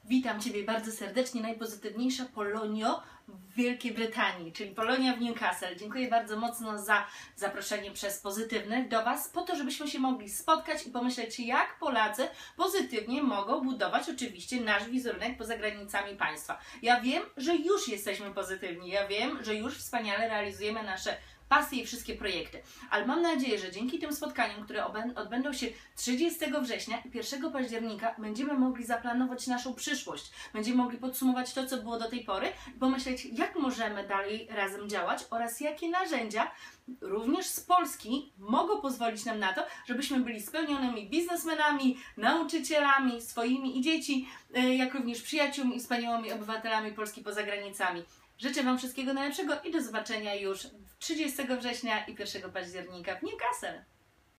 Witam Ciebie bardzo serdecznie, najpozytywniejsza Polonio w Wielkiej Brytanii, czyli Polonia w Newcastle. Dziękuję bardzo mocno za zaproszenie przez Pozytywnych do Was, po to, żebyśmy się mogli spotkać i pomyśleć, jak Polacy pozytywnie mogą budować oczywiście nasz wizerunek poza granicami państwa. Ja wiem, że już jesteśmy pozytywni, ja wiem, że już wspaniale realizujemy nasze pasje i wszystkie projekty. Ale mam nadzieję, że dzięki tym spotkaniom, które odbędą się 30 września i 1 października, będziemy mogli zaplanować naszą przyszłość. Będziemy mogli podsumować to, co było do tej pory i pomyśleć, jak możemy dalej razem działać oraz jakie narzędzia również z Polski mogą pozwolić nam na to, żebyśmy byli spełnionymi biznesmenami, nauczycielami, swoimi i dzieci, jak również przyjaciółmi i wspaniałymi obywatelami Polski poza granicami. Życzę Wam wszystkiego najlepszego i do zobaczenia już 30 września i 1 października w Newcastle.